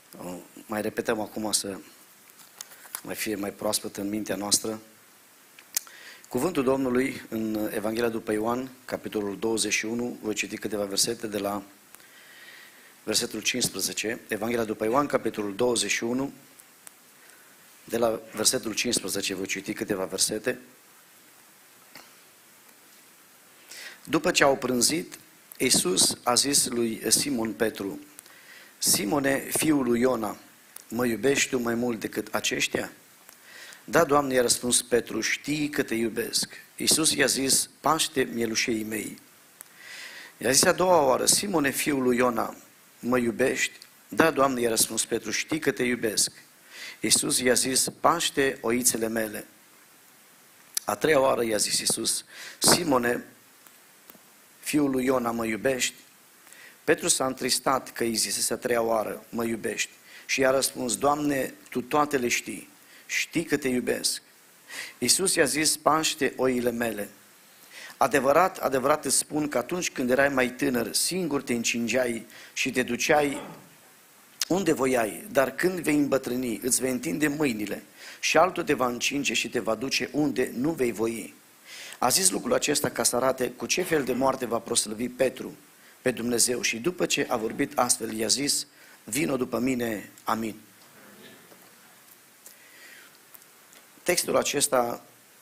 Mai repetăm acum să mai fie mai proaspăt în mintea noastră. Cuvântul Domnului în Evanghelia după Ioan, capitolul 21, voi citi câteva versete de la versetul 15. Evanghelia după Ioan, capitolul 21, de la versetul 15 voi citi câteva versete. După ce au prânzit, Iisus a zis lui Simon Petru: Simone, fiul lui Iona, mă iubești tu mai mult decât aceștia? Da, Doamne, i-a răspuns Petru, știi că te iubesc. Iisus i-a zis: paște mielușeii mei. I-a zis a doua oară: Simone, fiul lui Iona, mă iubești? Da, Doamne, i-a răspuns Petru, știi că te iubesc. Iisus i-a zis: paște oițele mele. A treia oară i-a zis Iisus: Simone, fiul lui Iona, mă iubești? Petru s-a întristat că îi zisese a treia oară: mă iubești? Și i-a răspuns: Doamne, tu toate le știi, știi că te iubesc. Iisus i-a zis: paște oile mele. Adevărat, adevărat îți spun că atunci când erai mai tânăr, singur te încingeai și te duceai unde voiai, dar când vei îmbătrâni, îți vei întinde mâinile și altul te va încinge și te va duce unde nu vei voi. A zis lucrul acesta ca să arate cu ce fel de moarte va proslăvi Petru pe Dumnezeu și după ce a vorbit astfel, i-a zis: vino după mine, amin. Textul acesta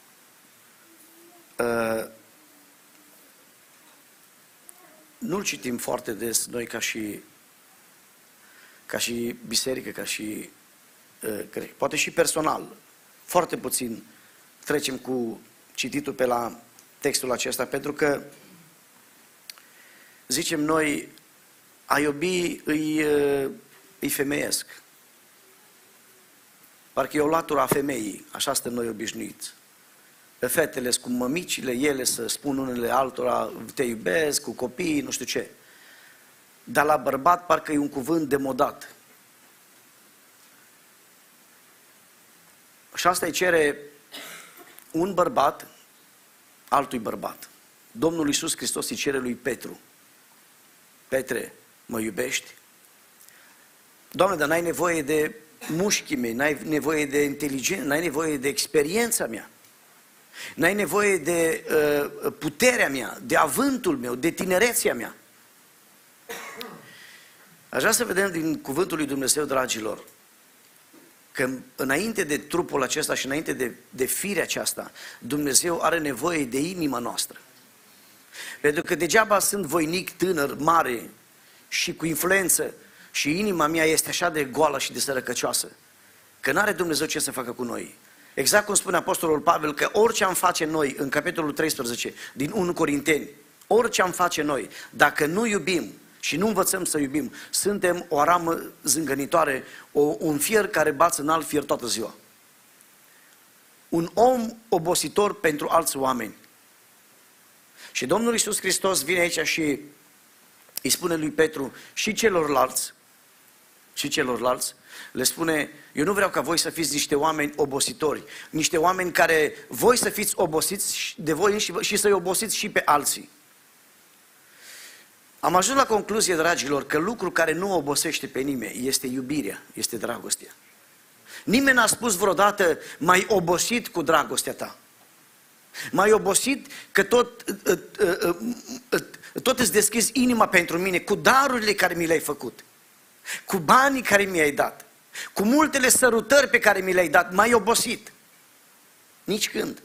nu-l citim foarte des noi ca și biserică, poate și personal. Foarte puțin trecem cu cititul pe la textul acesta, pentru că zicem noi, a iubi îi femeiesc. Parcă e o latură a femeii, așa suntem noi obișnuiți. Fetele cu mămicile, ele să spun unele altora: te iubesc, cu copiii, nu știu ce. Dar la bărbat parcă e un cuvânt demodat. Și asta îi cere un bărbat altui bărbat. Domnul Iisus Hristos îi cere lui Petru: Petre, mă iubești? Doamne, dar n-ai nevoie de mușchii mei, n-ai nevoie de inteligență, n-ai nevoie de experiența mea, n-ai nevoie de puterea mea, de avântul meu, de tinerețea mea. Aș vrea să vedem din cuvântul lui Dumnezeu, dragilor, că înainte de trupul acesta și înainte de firea aceasta, Dumnezeu are nevoie de inima noastră. Pentru că degeaba sunt voinic, tânăr, mare și cu influență și inima mea este așa de goală și de sărăcăcioasă, că n-are Dumnezeu ce să facă cu noi. Exact cum spune Apostolul Pavel, că orice am face noi, în capitolul 13 din 1 Corinteni, orice am face noi, dacă nu iubim și nu învățăm să iubim, suntem o aramă zângănitoare, un fier care bață în alt fier toată ziua. Un om obositor pentru alți oameni. Și Domnul Iisus Hristos vine aici și îi spune lui Petru și celorlalți, le spune: eu nu vreau ca voi să fiți niște oameni obositori, niște oameni care voi să fiți obosiți de voi și să-i obosiți și pe alții. Am ajuns la concluzie, dragilor, că lucru care nu obosește pe nimeni este iubirea, este dragostea. Nimeni n-a spus vreodată: m-ai obosit cu dragostea ta. M-ai obosit că tot îți deschizi inima pentru mine cu darurile care mi le-ai făcut, cu banii care mi-ai dat, cu multele sărutări pe care mi le-ai dat. M-ai obosit. Nici când.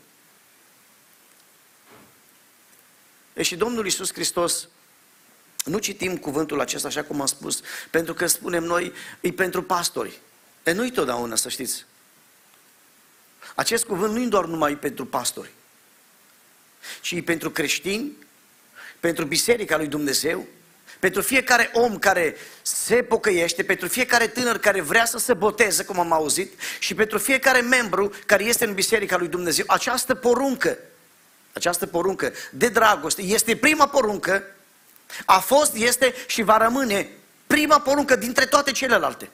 Și Domnul Iisus Hristos, nu citim cuvântul acesta așa cum am spus, pentru că spunem noi, e pentru pastori. Nu-i totdeauna, să știți. Acest cuvânt nu-i doar numai pentru pastori, ci e pentru creștini, pentru Biserica lui Dumnezeu, pentru fiecare om care se pocăiește, pentru fiecare tânăr care vrea să se boteze, cum am auzit, și pentru fiecare membru care este în Biserica lui Dumnezeu. Această poruncă de dragoste este prima poruncă, a fost, este și va rămâne prima poruncă dintre toate celelalte.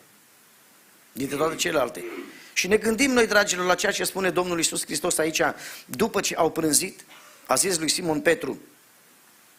Și ne gândim noi, dragilor, la ceea ce spune Domnul Iisus Hristos aici, după ce au prânzit, a zis lui Simon Petru: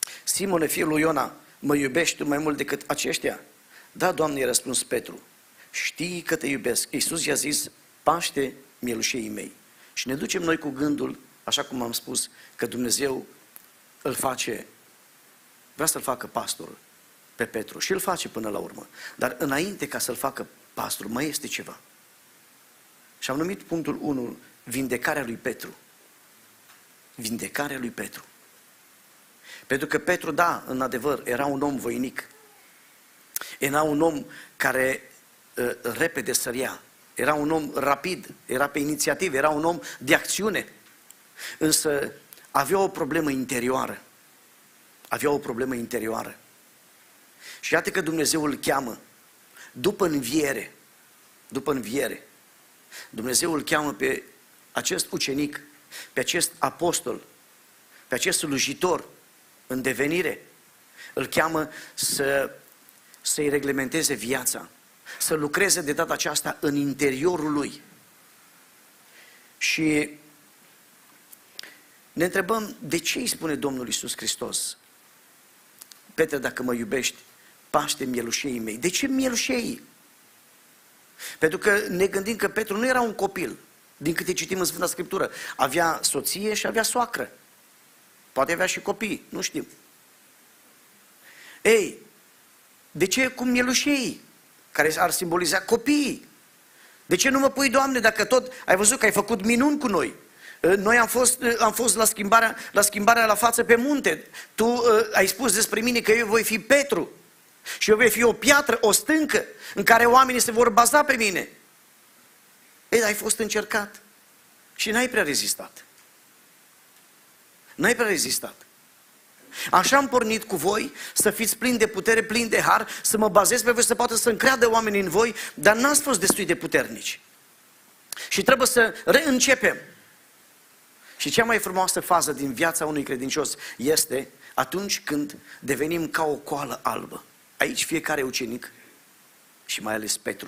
Simone, fiul lui Iona, mă iubești tu mai mult decât aceștia? Da, Doamne, i-a răspuns Petru, știi că te iubesc. Iisus i-a zis, paște mielușeii mei. Și ne ducem noi cu gândul, așa cum am spus, că Dumnezeu îl face, vrea să-l facă pastor pe Petru și îl face până la urmă. Dar înainte ca să-l facă pastor, mai este ceva. Și am numit punctul 1, vindecarea lui Petru. Vindecarea lui Petru. Pentru că Petru, da, în adevăr, era un om voinic. Era un om care repede sărea. Era un om rapid, era pe inițiativă, era un om de acțiune. Însă avea o problemă interioară. Avea o problemă interioară. Și iată că Dumnezeu îl cheamă după înviere. După înviere. Dumnezeu îl cheamă pe acest ucenic, pe acest apostol, pe acest slujitor în devenire. Îl cheamă să-i reglementeze viața, să lucreze de data aceasta în interiorul lui. Și ne întrebăm, de ce îi spune Domnul Iisus Hristos? Petre, dacă mă iubești, paște mielușeii mei. De ce mielușeii? Pentru că ne gândim că Petru nu era un copil, din câte citim în Sfânta Scriptură. Avea soție și avea soacră. Poate avea și copii, nu știm. Ei, de ce cu mielușeii, care ar simboliza copiii? De ce nu mă pui, Doamne, dacă tot ai văzut că ai făcut minuni cu noi? Noi am fost la schimbarea la față pe munte. Tu ai spus despre mine că eu voi fi Petru și eu voi fi o piatră, o stâncă în care oamenii se vor baza pe mine. Ei, ai fost încercat și n-ai prea rezistat. N-ai prea rezistat. Așa am pornit cu voi, să fiți plini de putere, plini de har, să mă bazez pe voi, să poată să încreadă oamenii în voi, dar n-ați fost destui de puternici. Și trebuie să reîncepem. Și cea mai frumoasă fază din viața unui credincios este atunci când devenim ca o coală albă. Aici fiecare ucenic, și mai ales Petru,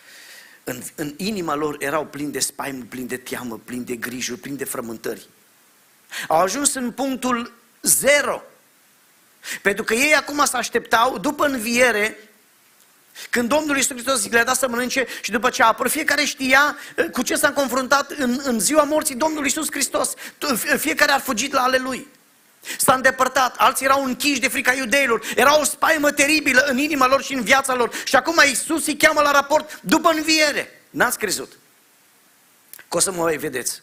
în inima lor erau plini de spaimă, plini de teamă, plini de grijuri, plini de frământări. Au ajuns în punctul 0. Pentru că ei acum se așteptau, după înviere, când Domnul Iisus Hristos le-a dat să mănânce și după ce a apărut, fiecare știa cu ce s-a confruntat în ziua morții Domnului Iisus Hristos. Fiecare a fugit la ale lui. S-a îndepărtat, alții erau închiși de frica iudeilor, era o spaimă teribilă în inima lor și în viața lor. Și acum Iisus îi cheamă la raport după înviere. N-ați crezut că o să mă mai vedeți.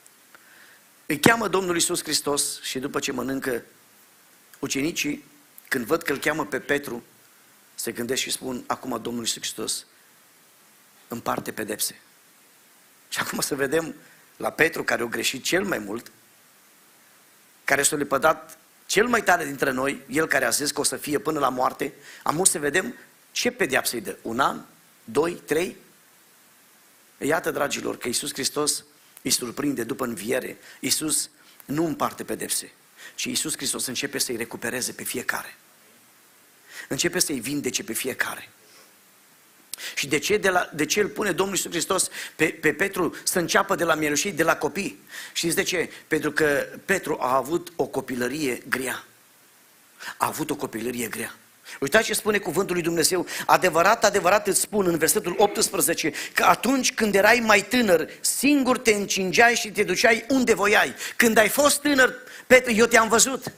Îi cheamă Domnul Iisus Hristos și după ce mănâncă, ucenicii, când văd că îl cheamă pe Petru, se gândesc și spun, acum Domnul Iisus Hristos împarte pedepse. Și acum să vedem la Petru, care a greșit cel mai mult, care s-a lepădat cel mai tare dintre noi, el care a zis că o să fie până la moarte, am să vedem ce pedeapsă îi dă. 1 an? 2? 3? Iată, dragilor, că Iisus Hristos îi surprinde după înviere. Iisus nu împarte pedepse, ci Iisus Hristos începe să-i recupereze pe fiecare. Începe să-i vindece pe fiecare. Și de ce îl pune Domnul Iisus Hristos pe Petru să înceapă de la mielușei, de la copii? Știți de ce? Pentru că Petru a avut o copilărie grea. A avut o copilărie grea. Uitați ce spune cuvântul lui Dumnezeu. Adevărat, adevărat îți spun în versetul 18 că atunci când erai mai tânăr, singur te încingeai și te duceai unde voiai. Când ai fost tânăr, Petru, eu te-am văzut.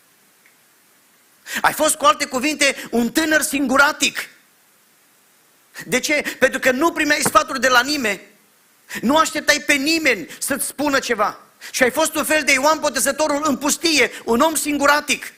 Ai fost, cu alte cuvinte, un tânăr singuratic. De ce? Pentru că nu primeai sfaturi de la nimeni. Nu așteptai pe nimeni să-ți spună ceva. Și ai fost un fel de Ioan Botezătorul în pustie, un om singuratic.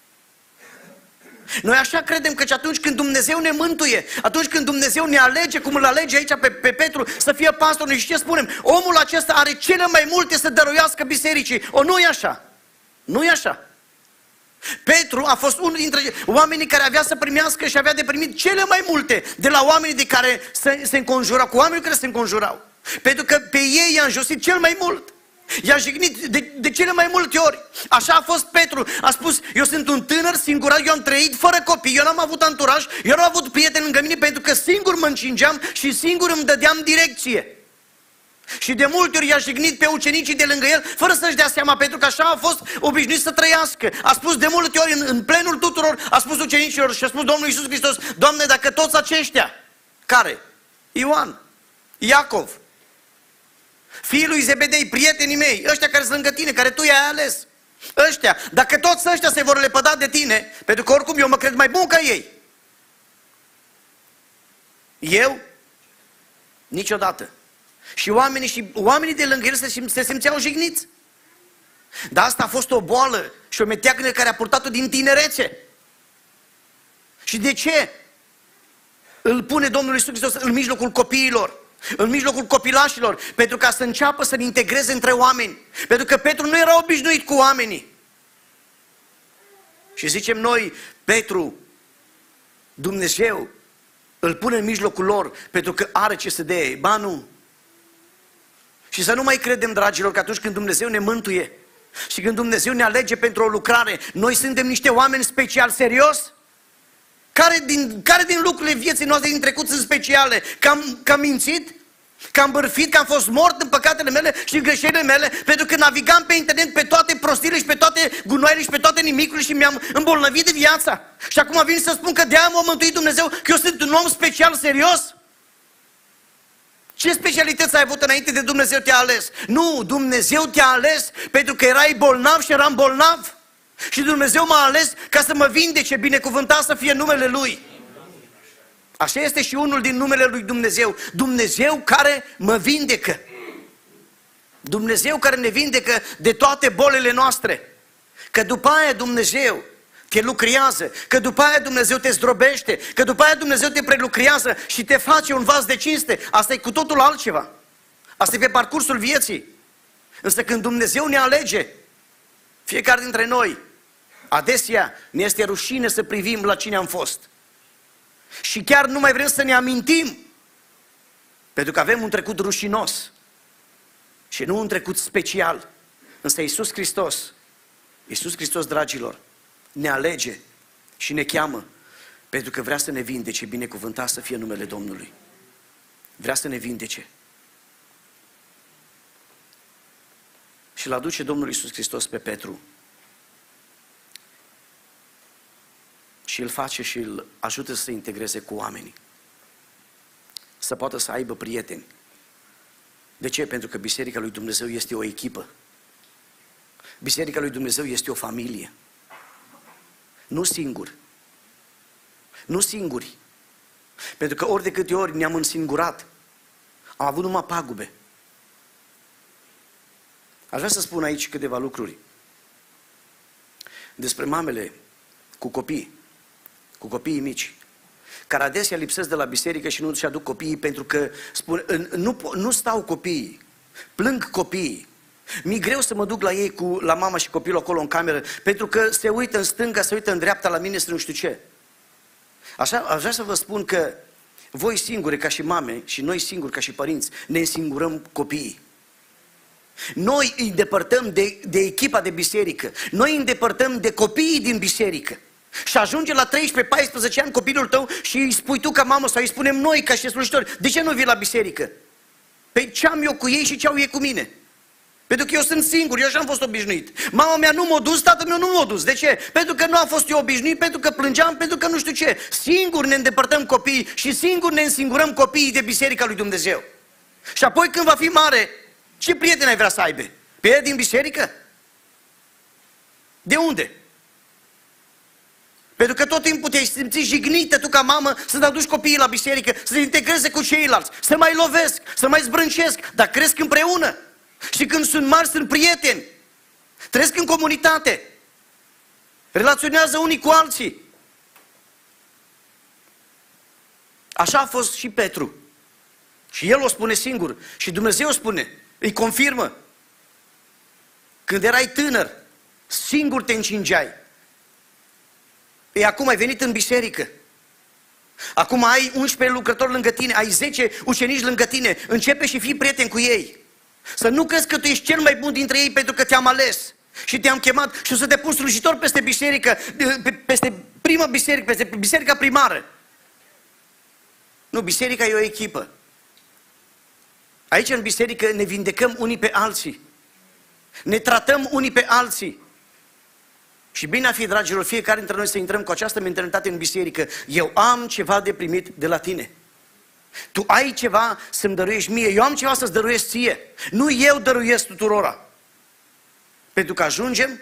Noi așa credem că atunci când Dumnezeu ne mântuie, atunci când Dumnezeu ne alege, cum îl alege aici pe Petru, să fie pastor, și ce spunem? Omul acesta are cele mai multe să dăruiască bisericii. Nu e așa. Nu e așa. Petru a fost unul dintre oamenii care avea să primească și avea de primit cele mai multe de la oamenii de care se înconjurau, cu oamenii care se înconjurau. Pentru că pe ei i-a înjosit cel mai mult. I-a jignit de cele mai multe ori. Așa a fost Petru. A spus, eu sunt un tânăr singurat, eu am trăit fără copii, eu n-am avut anturaj, eu n-am avut prieteni lângă mine pentru că singur mă încingeam și singur îmi dădeam direcție. Și de multe ori i-a jignit pe ucenicii de lângă el, fără să-și dea seama, pentru că așa a fost obișnuit să trăiască. A spus de multe ori în plenul tuturor, a spus ucenicilor și a spus Domnul Iisus Hristos, Doamne, dacă toți aceștia care Ioan, Iacov, fiii lui Zebedei, prietenii mei, ăștia care sunt lângă tine, care tu i-ai ales. Ăștia, dacă toți ăștia se vor lepăda de tine, pentru că oricum eu mă cred mai bun ca ei. Eu? Niciodată. Și oamenii de lângă el se simțeau jigniți. Dar asta a fost o boală și o meteacnă care a purtat-o din tinerețe. Și de ce îl pune Domnul Iisus Hristos în mijlocul copiilor, în mijlocul copilașilor? Pentru ca să înceapă să-l integreze între oameni. Pentru că Petru nu era obișnuit cu oamenii. Și zicem noi, Petru, Dumnezeu îl pune în mijlocul lor pentru că are ce să dea. Ba nu. Și să nu mai credem, dragilor, că atunci când Dumnezeu ne mântuie și când Dumnezeu ne alege pentru o lucrare, noi suntem niște oameni special, serios? Care din lucrurile vieții noastre din trecut sunt speciale? Că am mințit? Că am bârfit? Că am fost mort în păcatele mele și în greșelile mele? Pentru că navigam pe internet pe toate prostiile și pe toate gunoaiele și pe toate nimicurile și mi-am îmbolnăvit de viața. Și acum vin să spun că de-aia m-a mântuit Dumnezeu, că eu sunt un om special, serios? Ce specialități ai avut înainte de Dumnezeu te-a ales? Nu, Dumnezeu te-a ales pentru că erai bolnav și eram bolnav. Și Dumnezeu m-a ales ca să mă vindece, binecuvântat să fie numele Lui. Așa este și unul din numele Lui Dumnezeu. Dumnezeu care mă vindecă. Dumnezeu care ne vindecă de toate bolile noastre. Că după aia Dumnezeu te lucrează, că după aia Dumnezeu te zdrobește, că după aia Dumnezeu te prelucrează și te face un vas de cinste. Asta e cu totul altceva. Asta e pe parcursul vieții. Însă când Dumnezeu ne alege, fiecare dintre noi, adesea ne este rușine să privim la cine am fost. Și chiar nu mai vrem să ne amintim, pentru că avem un trecut rușinos și nu un trecut special. Însă Iisus Hristos, dragilor, ne alege și ne cheamă pentru că vrea să ne vindece, binecuvântat să fie numele Domnului. Vrea să ne vindece. Și îl aduce Domnul Iisus Hristos pe Petru și îl face și îl ajută să se integreze cu oamenii. Să poată să aibă prieteni. De ce? Pentru că Biserica lui Dumnezeu este o echipă. Biserica lui Dumnezeu este o familie. Nu singuri. Nu singuri. Pentru că ori de câte ori ne-am însingurat, am avut numai pagube. Aș vrea să spun aici câteva lucruri despre mamele cu copiii mici, care adesea lipsesc de la biserică și nu își aduc copiii pentru că spun, nu stau copiii, plâng copiii. Mi-e greu să mă duc la ei, la mama și copilul acolo în cameră, pentru că se uită în stânga, se uită în dreapta la mine, nu știu ce. Așa, aș vrea să vă spun că voi singuri ca și mame și noi singuri ca și părinți ne însingurăm copiii. Noi îi îndepărtăm de echipa de biserică, noi îi îndepărtăm de copiii din biserică. Și ajunge la 13-14 ani copilul tău și îi spui tu ca mamă sau îi spunem noi ca și slujitori, de ce nu vii la biserică? Păi ce am eu cu ei și ce au ei cu mine? Pentru că eu sunt singur, eu așa am fost obișnuit. Mama mea nu m-a dus, tatăl meu nu m-a dus. De ce? Pentru că nu am fost eu obișnuit, pentru că plângeam, pentru că nu știu ce. Singur ne îndepărtăm copiii și singur ne însingurăm copiii de biserica lui Dumnezeu. Și apoi când va fi mare, ce prieteni ai vrea să aibă? Pe el din biserică? De unde? Pentru că tot timpul te-ai simțit jignită tu ca mamă să-ți aduci copiii la biserică, să se integreze cu ceilalți, să mai lovesc, să mai zbrâncesc, dar cresc împreună. Și când sunt mari, sunt prieteni. Trăiesc în comunitate. Relaționează unii cu alții. Așa a fost și Petru. Și el o spune singur. Și Dumnezeu o spune, îi confirmă. Când erai tânăr, singur te încingeai. Ei, acum ai venit în biserică. Acum ai 11 lucrători lângă tine, ai 10 ucenici lângă tine. Începe și fii prieten cu ei. Să nu crezi că tu ești cel mai bun dintre ei pentru că te-am ales și te-am chemat și o să te pun slujitor peste biserică, peste prima biserică, peste biserica primară. Nu, biserica e o echipă. Aici în biserică ne vindecăm unii pe alții. Ne tratăm unii pe alții. Și bine ar fi, dragilor, fiecare dintre noi să intrăm cu această mentalitate în biserică. Eu am ceva de primit de la tine. Tu ai ceva să-mi dăruiești mie, eu am ceva să-ți dăruiesc ție. Nu eu dăruiesc tuturora. Pentru că ajungem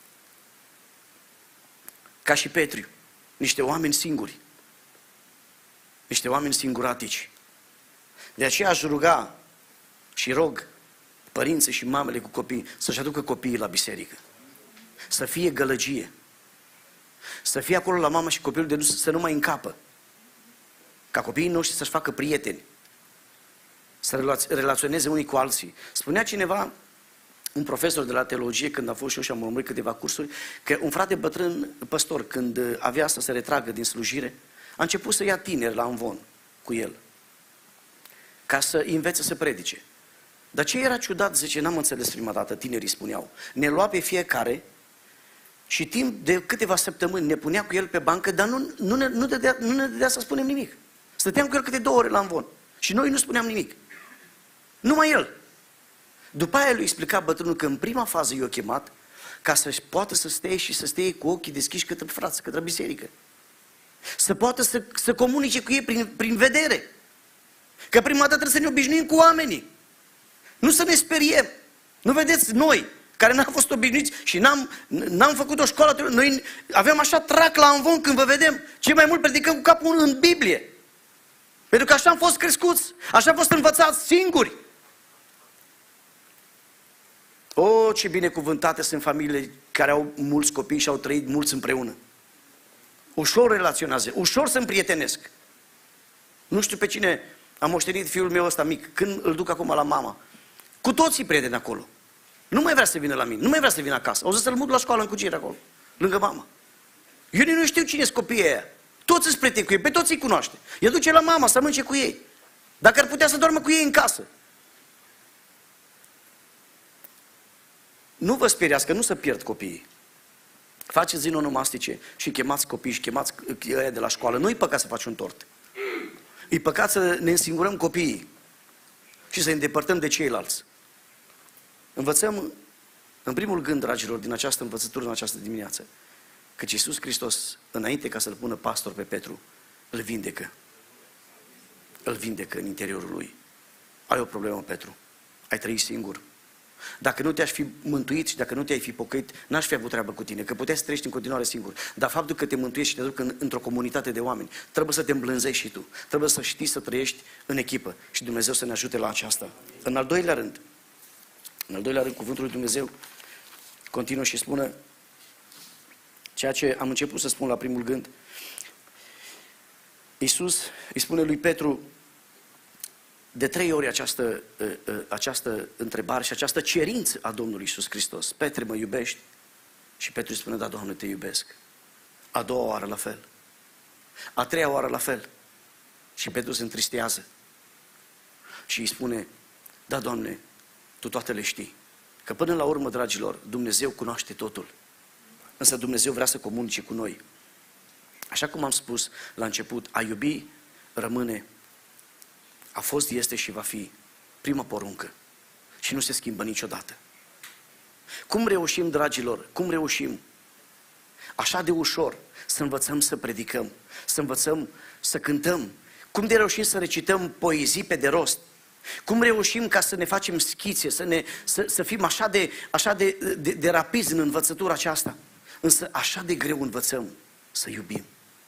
ca și Petru, niște oameni singuri, niște oameni singuratici. De aceea aș ruga și rog părinții și mamele cu copii să-și aducă copiii la biserică. Să fie gălăgie. Să fie acolo la mama și copilul de să nu mai încapă. Ca copiii noștri să-și facă prieteni. Să relaționeze unii cu alții. Spunea cineva, un profesor de la teologie, când a fost și eu și am urmărit câteva cursuri, că un frate bătrân păstor, când avea să se retragă din slujire, a început să ia tineri la amvon cu el, ca să învețe să predice. Dar ce era ciudat, zice, n-am înțeles prima dată, tinerii spuneau. Ne lua pe fiecare și timp de câteva săptămâni ne punea cu el pe bancă, dar nu ne dădea să spunem nimic. Stăteam cu el câte 2 ore la amvon și noi nu spuneam nimic. Numai el. După aia lui explica bătrânul că în prima fază i-a chemat ca să poată să stea și să stea cu ochii deschiși către frați, către biserică. Să poată să comunice cu ei prin vedere. Că prima dată trebuie să ne obișnuim cu oamenii. Nu să ne speriem. Nu vedeți, noi, care n-am fost obișnuiți și n-am făcut o școală, noi avem așa trac la amvon când vă vedem. Cei mai mult predicăm cu capul în Biblie. Pentru că așa am fost crescuți, așa am fost învățați singuri. O, ce binecuvântate sunt familiile care au mulți copii și au trăit mulți împreună. Ușor relaționează, ușor se împrietenesc. Nu știu pe cine a moștenit fiul meu ăsta mic, când îl duc acum la mama. Cu toții prieteni acolo. Nu mai vrea să vină la mine, nu mai vrea să vină acasă. O să-l mut la școală în Cucire acolo, lângă mama. Eu nu știu cine sunt copiii ăia. Toți îți prieteni cu ei, pe toți îi cunoaște. El duce la mama să mănânce cu ei. Dacă ar putea să doarmă cu ei în casă. Nu vă speriați că nu se pierd copiii. Faceți zi onomastice și chemați copii și chemați ăia de la școală. Nu-i păcat să faci un tort. E păcat să ne însingurăm copiii și să ne îndepărtăm de ceilalți. Învățăm, în primul gând, dragilor, din această învățătură în această dimineață, că Iisus Hristos, înainte ca să-L pună pastor pe Petru, îl vindecă. Îl vindecă în interiorul lui. Ai o problemă, Petru. Ai trăit singur. Dacă nu te-aș fi mântuit și dacă nu te-ai fi pocăit, n-aș fi avut treabă cu tine, că puteai să trăiești în continuare singur. Dar faptul că te mântuiești și te duc într-o comunitate de oameni, trebuie să te îmblânzești și tu. Trebuie să știi să trăiești în echipă și Dumnezeu să ne ajute la aceasta. În al doilea rând, cuvântul lui Dumnezeu continuă și spune ceea ce am început să spun la primul gând. Iisus îi spune lui Petru de 3 ori această întrebare și această cerință a Domnului Iisus Hristos. Petre, mă iubești? Și Petru îi spune, da, Doamne, te iubesc. A 2-a oară la fel. A 3-a oară la fel. Și Petru se întristează. Și îi spune, da, Doamne, Tu toate le știi. Că până la urmă, dragilor, Dumnezeu cunoaște totul. Însă Dumnezeu vrea să comunice cu noi. Așa cum am spus la început, a iubi rămâne, a fost, este și va fi prima poruncă. Și nu se schimbă niciodată. Cum reușim, dragilor, cum reușim așa de ușor să învățăm să predicăm, să învățăm să cântăm? Cum de reușim să recităm poezii pe de rost? Cum reușim ca să ne facem schițe, să fim așa de rapizi în învățătura aceasta? Însă așa de greu învățăm să iubim.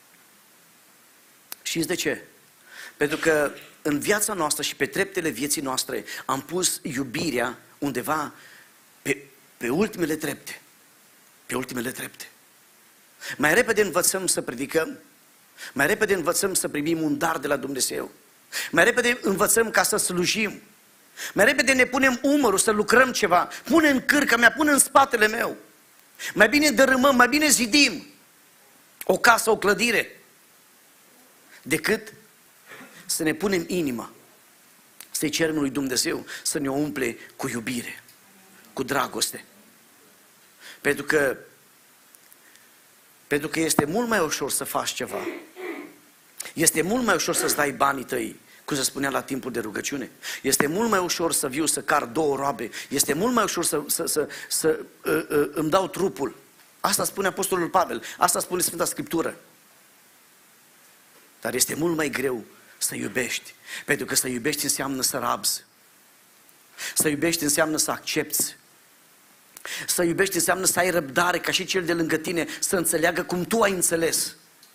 Știți de ce? Pentru că în viața noastră și pe treptele vieții noastre am pus iubirea undeva pe ultimele trepte. Pe ultimele trepte. Mai repede învățăm să predicăm, mai repede învățăm să primim un dar de la Dumnezeu, mai repede învățăm ca să slujim, mai repede ne punem umărul să lucrăm ceva, pune în cârca mea, pune în spatele meu. Mai bine dărâmăm, mai bine zidim o casă, o clădire, decât să ne punem inima, să-i cerem lui Dumnezeu să ne umple cu iubire, cu dragoste. Pentru că este mult mai ușor să faci ceva. Este mult mai ușor să-ți dai banii tăi, cum se spunea la timpul de rugăciune. Este mult mai ușor să viu să car 2 roabe. Este mult mai ușor să îmi dau trupul. Asta spune Apostolul Pavel. Asta spune Sfânta Scriptură. Dar este mult mai greu Să iubești. Pentru că să iubești înseamnă să rabzi. Să iubești înseamnă să accepți. Să iubești înseamnă să ai răbdare ca și cel de lângă tine să înțeleagă cum tu ai înțeles.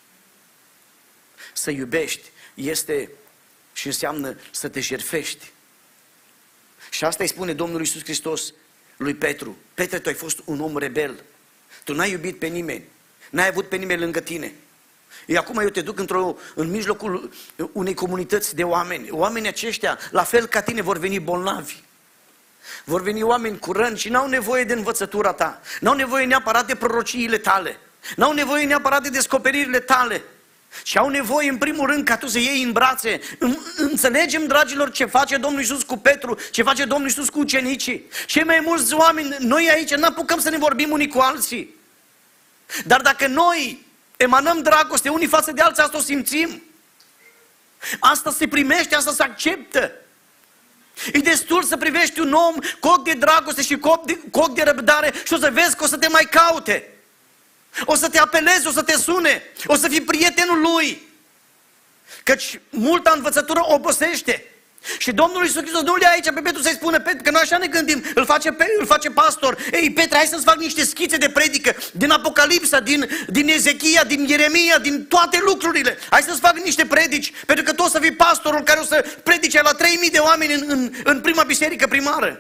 Să iubești este și înseamnă să te jertfești. Și asta îi spune Domnul Iisus Hristos lui Petru. Petre, tu ai fost un om rebel. Tu n-ai iubit pe nimeni. N-ai avut pe nimeni lângă tine. Acum eu te duc în mijlocul unei comunități de oameni. Oamenii aceștia, la fel ca tine, vor veni bolnavi. Vor veni oameni cu răni și n-au nevoie de învățătura ta. N-au nevoie neapărat de prorociile tale. N-au nevoie neapărat de descoperirile tale. Și au nevoie, în primul rând, ca tu să iei în brațe. Înțelegem, dragilor, ce face Domnul Iisus cu Petru, ce face Domnul Iisus cu ucenicii. Cei mai mulți oameni, noi aici, n-apucăm să ne vorbim unii cu alții. Dar dacă noi emanăm dragoste unii față de alții, asta o simțim. Asta se primește, asta se acceptă. E destul să privești un om cu ochi de dragoste și cu ochi de răbdare și o să vezi că o să te mai caute. O să te apelezi, o să te sune, o să fii prietenul lui. Căci multă învățătură obosește. Și Domnul Iisus Hristos nu le aici pe Petru să-i spună, că noi așa ne gândim, îl face pastor. Ei, Petre, hai să-ți fac niște schițe de predică din Apocalipsa, din Ezechia, din Ieremia, din toate lucrurile. Hai să-ți fac niște predici, pentru că tu o să fii pastorul care o să predice la 3000 de oameni în prima biserică primară.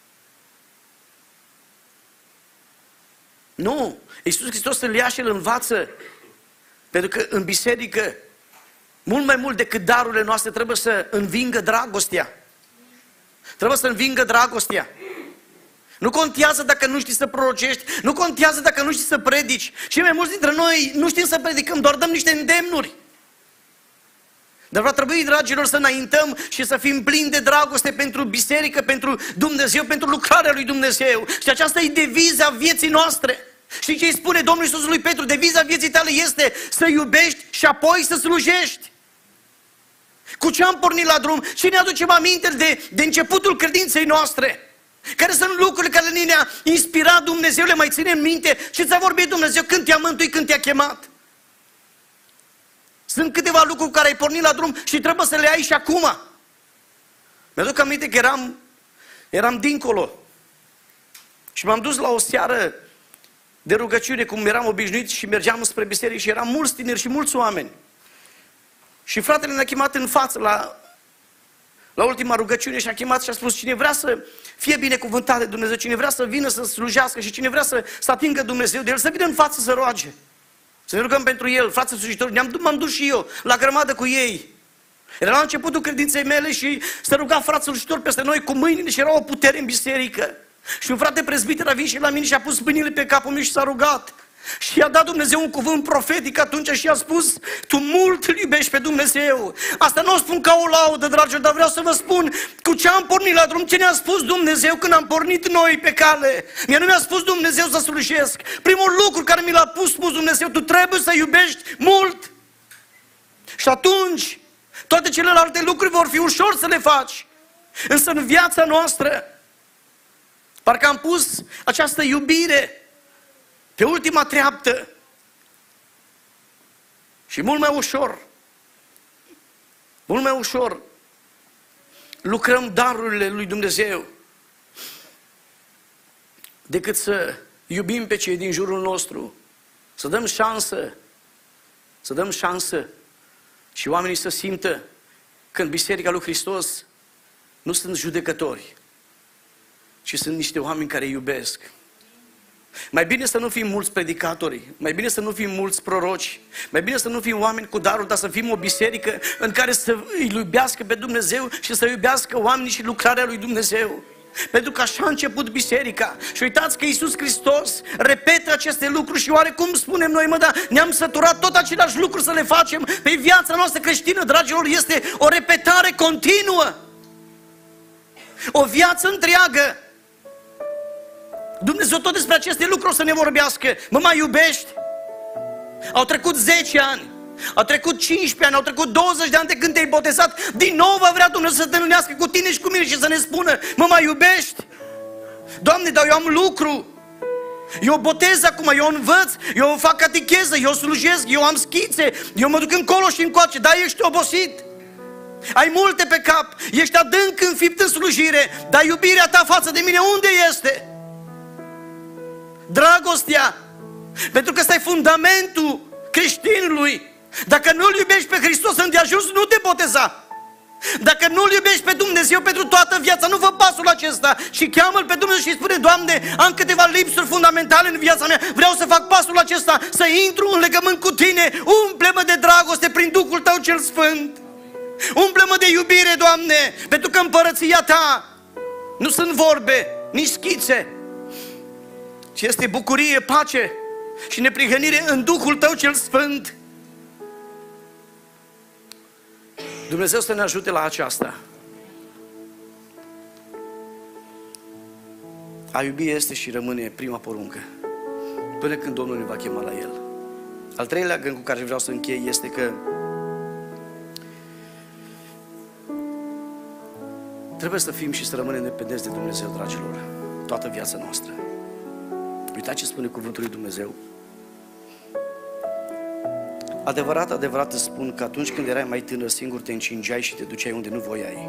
Nu, Iisus Hristos îl ia și îl învață, pentru că în biserică, mult mai mult decât darurile noastre, trebuie să învingă dragostea. Trebuie să învingă dragostea. Nu contează dacă nu știi să prorocești, nu contează dacă nu știi să predici. Cei mai mulți dintre noi nu știm să predicăm, doar dăm niște îndemnuri. Dar va trebui, dragilor, să înaintăm și să fim plini de dragoste pentru biserică, pentru Dumnezeu, pentru lucrarea lui Dumnezeu. Și aceasta e deviza vieții noastre. Știi ce îi spune Domnul Iisus lui Petru? Deviza vieții tale este să iubești și apoi să slujești. Cu ce am pornit la drum? Și ne aducem aminte de începutul credinței noastre. Care sunt lucrurile care ne-a inspirat Dumnezeu, le mai ținem minte și ți-a vorbit Dumnezeu când te-a mântuit, când te-a chemat. Sunt câteva lucruri care ai pornit la drum și trebuie să le ai și acum. Mi-aduc aminte că eram dincolo și m-am dus la o seară de rugăciune, cum eram obișnuit, și mergeam spre biserică și eram mulți tineri și mulți oameni. Și fratele ne-a chemat în față la ultima rugăciune și a chemat și a spus: cine vrea să fie binecuvântat de Dumnezeu, cine vrea să vină să slujească și cine vrea să atingă Dumnezeu de el, să vină în față să roage. Să ne rugăm pentru el, frații slujitori. M-am dus și eu la grămadă cu ei. Era la începutul credinței mele și se ruga frații slujitori peste noi cu mâinile și era o putere în biserică. Și un frate prezbiter a venit și la mine și a pus mâinile pe capul meu și s-a rugat. Și i-a dat Dumnezeu un cuvânt profetic atunci și i-a spus: tu mult îl iubești pe Dumnezeu. Asta nu o spun ca o laudă, dragilor, dar vreau să vă spun cu ce am pornit la drum, ce ne-a spus Dumnezeu când am pornit noi pe cale. Mie nu mi-a spus Dumnezeu să slujesc. Primul lucru care mi l-a spus Dumnezeu: tu trebuie să iubești mult. Și atunci toate celelalte lucruri vor fi ușor să le faci. Însă în viața noastră parcă am pus această iubire pe ultima treaptă. Și mult mai ușor lucrăm darurile lui Dumnezeu decât să iubim pe cei din jurul nostru, să dăm șansă și oamenii să simtă că în Biserica lui Hristos nu sunt judecători, ci sunt niște oameni care iubesc. Mai bine să nu fim mulți predicatori, mai bine să nu fim mulți proroci, mai bine să nu fim oameni cu daruri, dar să fim o biserică în care să îi iubească pe Dumnezeu și să iubească oamenii și lucrarea lui Dumnezeu. Pentru că așa a început biserica. Și uitați că Iisus Hristos repetă aceste lucruri și oarecum spunem noi: mă, dar ne-am săturat tot același lucru să le facem. Pe viața noastră creștină, dragilor, este o repetare continuă. O viață întreagă. Dumnezeu tot despre aceste lucruri o să ne vorbească. Mă mai iubești? Au trecut 10 ani, au trecut 15 ani, au trecut 20 de ani de când te-ai botezat. Din nou va vrea Dumnezeu să te întâlnească cu tine și cu mine și să ne spună: mă mai iubești? Doamne, dar eu am lucru. Eu botez acum, eu învăț, eu fac catecheză, eu slujesc, eu am schițe, eu mă duc încolo și încoace. Da, ești obosit. Ai multe pe cap, ești adânc înfipt în slujire, dar iubirea ta față de mine unde este? Dragostea, pentru că ăsta e fundamentul creștinului. Dacă nu-L iubești pe Hristos îndeajuns, nu te boteza. Dacă nu-L iubești pe Dumnezeu pentru toată viața, nu fă pasul acesta și cheamă-L pe Dumnezeu și spune: Doamne, am câteva lipsuri fundamentale în viața mea, vreau să fac pasul acesta, să intru în legământ cu Tine, umple-mă de dragoste prin Duhul Tău cel Sfânt. Umple-mă de iubire, Doamne, pentru că împărăția Ta nu sunt vorbe, nici schițe, ci este bucurie, pace și neprihănire în Duhul Tău cel Sfânt. Dumnezeu să ne ajute la aceasta. A iubi este și rămâne prima poruncă, până când Domnul ne va chema la El. Al treilea gând cu care vreau să închei este că trebuie să fim și să rămânem dependenți de Dumnezeu, dragilor, toată viața noastră. Uitați ce spune cuvântul lui Dumnezeu. Adevărat, adevărat îți spun că atunci când erai mai tânăr, singur te încingeai și te duceai unde nu voiai.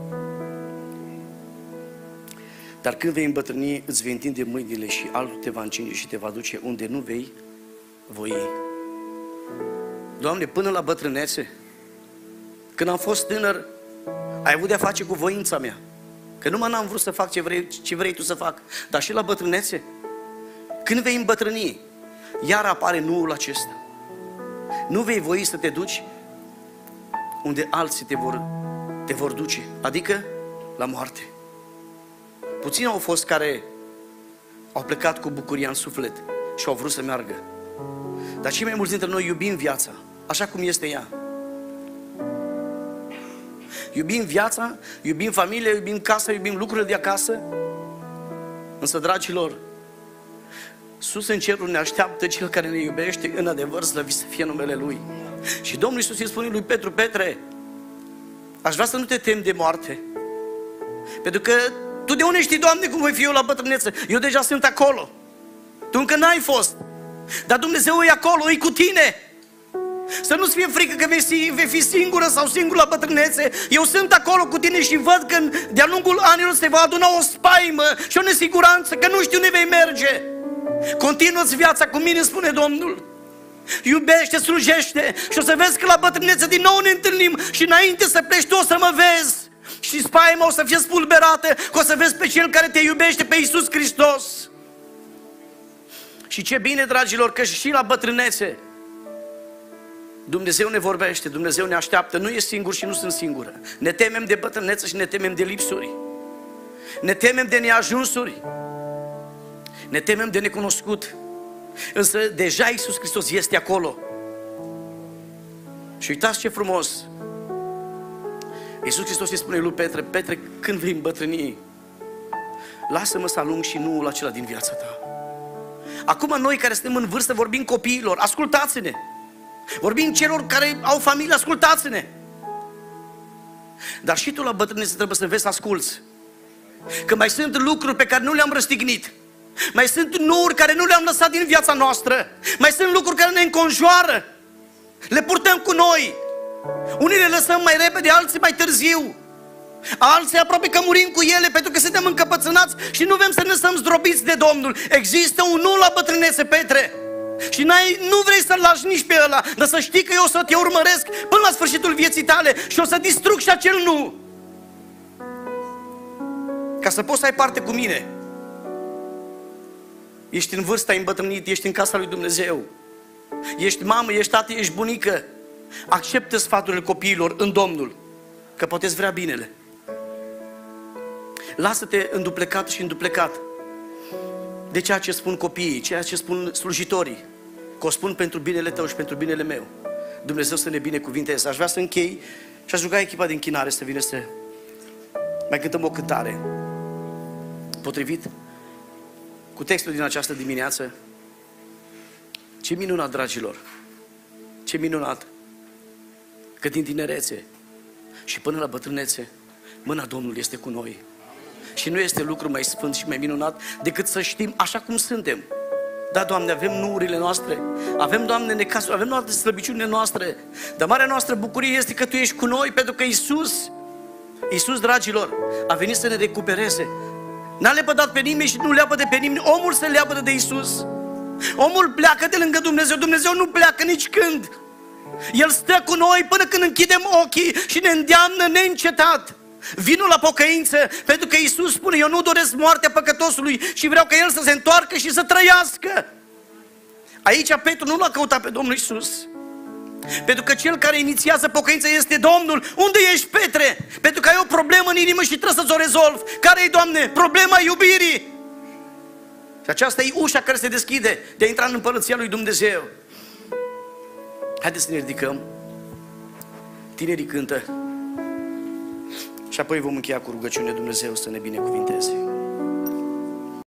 Dar când vei îmbătrâni, îți vei întinde mâinile și altul te va încinge și te va duce unde nu vei voi. Doamne, până la bătrânețe, când am fost tânăr, ai avut de-a face cu voința mea, că numai n-am vrut să fac ce vrei Tu să fac. Dar și la bătrânețe, când vei îmbătrâni, iar apare nuul acesta. Nu vei voi să te duci unde alții te vor duce, adică la moarte. Puțini au fost care au plecat cu bucuria în suflet și au vrut să meargă. Dar cei mai mulți dintre noi iubim viața așa cum este ea. Iubim viața, iubim familia, iubim casa, iubim lucrurile de acasă. Însă, dragilor, sus în cerul ne așteaptă Cel care ne iubește în adevăr, slăvit să fie numele Lui. Și Domnul Iisus îi spune lui Petru: Petre, aș vrea să nu te temi de moarte, pentru că tu de unde știi, Doamne, cum voi fi eu la bătrânețe? Eu deja sunt acolo. Tu încă n-ai fost, dar Dumnezeu e acolo, e cu tine. Să nu-ți fie frică că vei fi singură sau singur la bătrânețe. Eu sunt acolo cu tine și văd că de-a lungul anilor se va aduna o spaimă și o nesiguranță, că nu știu unde vei merge. Continuă-ți viața cu mine, spune Domnul. Iubește, slujește și o să vezi că la bătrânețe din nou ne întâlnim și înainte să pleci tu o să mă vezi. Și spaima o să fie spulberată, că o să vezi pe Cel care te iubește, pe Iisus Hristos. Și ce bine, dragilor, că și la bătrânețe Dumnezeu ne vorbește, Dumnezeu ne așteaptă. Nu ești singur și nu sunt singură. Ne temem de bătrânețe și ne temem de lipsuri. Ne temem de neajunsuri. Ne temem de necunoscut. Însă deja Iisus Hristos este acolo. Și uitați ce frumos. Iisus Hristos îi spune lui Petre: Petre, când vei îmbătrâni, lasă-mă să alung și nuul acela din viața ta. Acum noi care suntem în vârstă vorbim copiilor: ascultați-ne. Vorbim celor care au familie: ascultați-ne. Dar și tu la bătrânețe trebuie să înveți să asculți. Că mai sunt lucruri pe care nu le-am răstignit. Mai sunt nuuri care nu le-am lăsat din viața noastră. Mai sunt lucruri care ne înconjoară. Le purtăm cu noi. Unii le lăsăm mai repede, alții mai târziu. Alții aproape că murim cu ele pentru că suntem încăpățânați și nu vrem să ne lăsăm zdrobiți de Domnul. Există un nu la bătrânețe, Petre. Și nu vrei să-l lași nici pe ăla, dar să știi că eu o să te urmăresc până la sfârșitul vieții tale și o să distrug și acel nu, ca să poți să ai parte cu mine. Ești în vârstă, ai îmbătrânit, ești în casa lui Dumnezeu. Ești mamă, ești tată, ești bunică. Acceptă sfaturile copiilor în Domnul, că poate vrea binele. Lasă-te înduplecat și înduplecat de ceea ce spun copiii, ceea ce spun slujitorii, că o spun pentru binele tău și pentru binele meu. Dumnezeu să ne binecuvinteze. Aș vrea să închei și aș ruga echipa de închinare să vină să mai cântăm o cântare potrivit cu textul din această dimineață. Ce minunat, dragilor! Ce minunat! Că din tinerețe și până la bătrânețe, mâna Domnului este cu noi. Și nu este lucru mai sfânt și mai minunat decât să știm așa cum suntem, Da, Doamne, avem nuurile noastre, avem, Doamne, necazuri, avem toate slăbiciunile noastre, dar marea noastră bucurie este că Tu ești cu noi, pentru că Iisus, dragilor, a venit să ne recupereze. N-a lepădat pe nimeni și nu leapădă pe nimeni. Omul se leapădă de Iisus. Omul pleacă de lângă Dumnezeu. Dumnezeu nu pleacă nici când. El stă cu noi până când închidem ochii și ne îndeamnă neîncetat. Vino la pocăință, pentru că Iisus spune: eu nu doresc moartea păcătosului, și vreau ca el să se întoarcă și să trăiască. Aici Petru nu l-a căutat pe Domnul Iisus, pentru că cel care inițiază pocăința este Domnul. Unde ești, Petre? Pentru că ai o problemă în inimă și trebuie să ți-o rezolvi. Care e, Doamne? Problema iubirii. Și aceasta e ușa care se deschide de a intra în împărăția lui Dumnezeu. Haideți să ne ridicăm. Tinerii cântă și apoi vom încheia cu rugăciune. Dumnezeu să ne binecuvinteze.